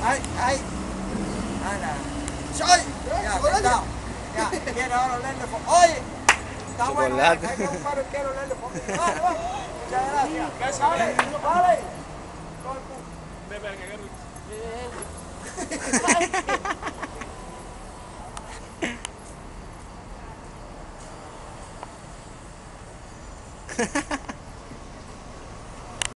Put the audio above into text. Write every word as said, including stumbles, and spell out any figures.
Ay, ay. Ana. ¡Soy! Ya, está. Ya, quiero ahora olerle foco. ¡Oye! Está bueno, hay que buscar el quiero olerle foco. Vale, vale. Muchas gracias. Vale, vale. Ven, ven, que agarre.